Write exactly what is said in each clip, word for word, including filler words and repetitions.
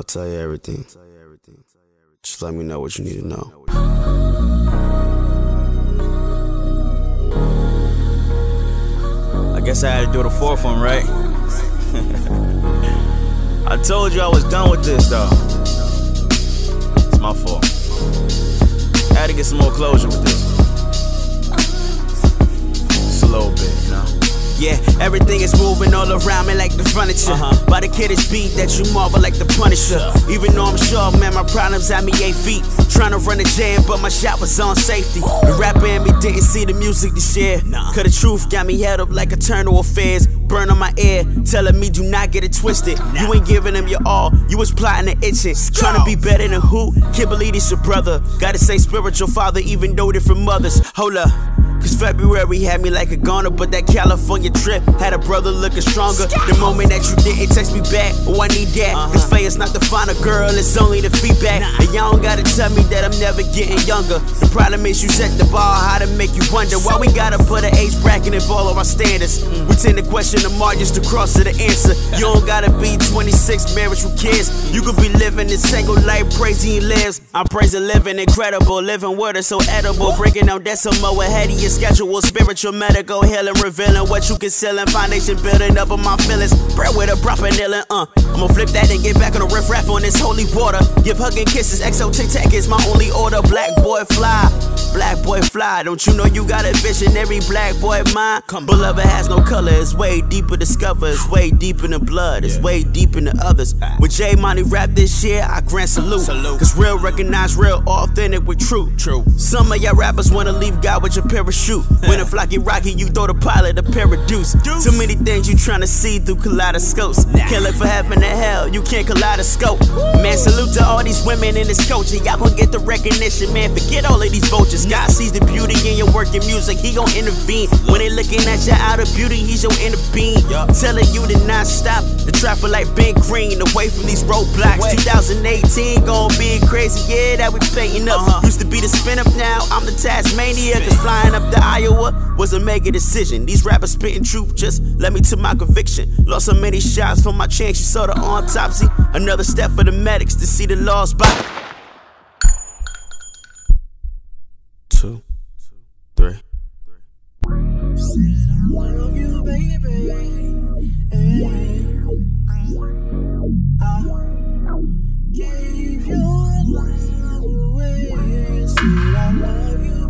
I'll tell you everything. Just let me know what you need to know. I guess I had to do the fourth one, right? I told you I was done with this, though. It's my fault. I had to get some more closure with this. Just a little bit, you know? Yeah, everything is moving all around me like the furniture. Uh-huh. By the kiddish beat that you marvel like the Punisher. Even though I'm sure, man, my problems had me eight feet. Trying to run a jam, but my shot was on safety. The rapper in me didn't see the music this year. Cause the truth got me held up like eternal affairs. Burn on my ear, telling me do not get it twisted. You ain't giving them your all, you was plotting and itching. Trying to be better than who? Can't believe it's your brother. Got the same spiritual father, even though different mothers. Hold up. Cause February had me like a goner, but that California trip had a brother looking stronger. The moment that you didn't text me back, oh I need that. Cause Faye's not the final girl, it's only the feedback. And y'all don't gotta tell me that I'm never getting younger. The problem is you set the bar high to make you wonder why we gotta put an age bracket in all of our standards. We tend to question the margins to cross to the answer. You don't gotta be twenty-six, married with kids. You could be living this single life, praising lives. I'm praising living incredible, living word is so edible. Breaking down decimal ahead of your schedule, spiritual, medical, healing, revealing what you concealing, foundation building up on my feelings. Bread with a proper kneeling, uh. I'ma flip that and get back on the riff raff on this holy water. Give hugging kisses, X O Tic Tac is my only order. Black boy fly, black boy fly. Don't you know you got a visionary black boy mind? Beloved has no color, it's way deeper discover, it's way deep in the blood, it's way deep in the others. With J Money rap this year, I grant salute. Cause real recognize real, authentic with true. True. Some of y'all rappers wanna leave God with your parachute. When a flocky rocky, you throw the pilot a paraduce. Too many things you tryna see through kaleidoscopes. Can't look for heaven and hell, you can't kaleidoscope. Man, salute to all these women in this culture. Y'all gon' get the recognition, man. Forget all of these vultures. God sees the beauty in your work and music, he gon' intervene. When they looking at your outer beauty, he's your inner being. Telling you to not stop, the traffic light been green. Away from these roadblocks, two thousand eighteen gon' be crazy, yeah, that we painting up. Uh-huh. Used to be the spin up, now I'm the Tasmania. Cause flying up the Iowa was a mega decision. These rappers spitting truth just led me to my conviction. Lost so many shots for my chance, you saw the autopsy. Another step for the medics to see the lost body. Two, three. Said I love you, baby. I gave your love away. Said I love you,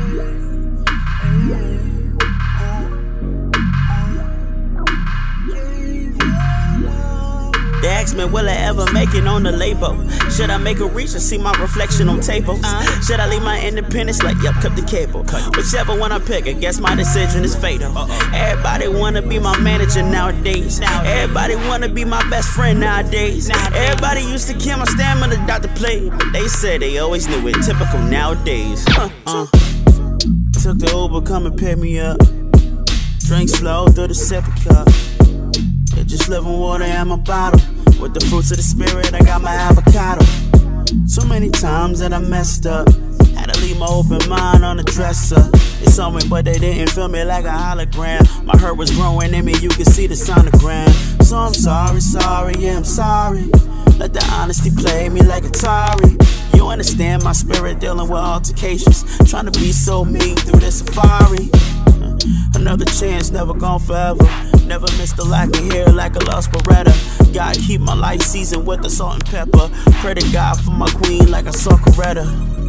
They ask me, will I ever make it on the label? Should I make a reach and see my reflection on tables? Uh, Should I leave my independence? Like, yep, cut the cable. Whichever one I pick, I guess my decision is fatal. Uh-oh. Everybody wanna be my manager nowadays. Everybody wanna be my best friend nowadays. Everybody used to kill my stamina, Doctor Play, but they said they always knew it. Typical nowadays. Uh, uh. Took the Uber, come and pick me up. Drink slow through the sippy cup. Just living water in my bottle. With the fruits of the spirit, I got my avocado. Too many times that I messed up. Had to leave my open mind on the dresser. They saw me, but they didn't feel me like a hologram. My hurt was growing in me, you can see the sonogram. So I'm sorry, sorry, yeah, I'm sorry. Let the honesty play me like Atari. You understand my spirit dealing with altercations. Trying to be so mean through the safari. Another chance, never gone forever. Never missed a lack of hair like a lost Beretta. God keep my life seasoned with the salt and pepper. Pray to God for my queen like I saw Coretta.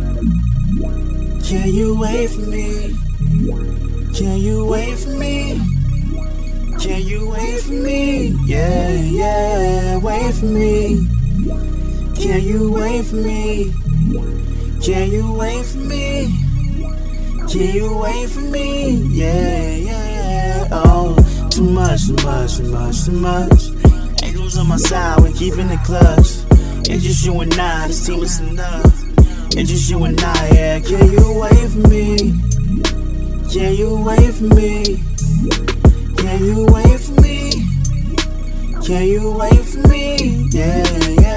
Can you wait for me? Can you wait for me? Can you wait for me? Yeah, yeah, wait for me. Can you wait for me? Can you wait for me? Can you wait for me? Yeah, yeah, oh. Too much, too much, too much, too much. Angels on my side, we're keeping the clutch. It's just you and I, this team is enough. It's just you and I, yeah. Can you wait for me? Can you wait for me? Can you wait for me? Can you wait for me? Yeah, yeah.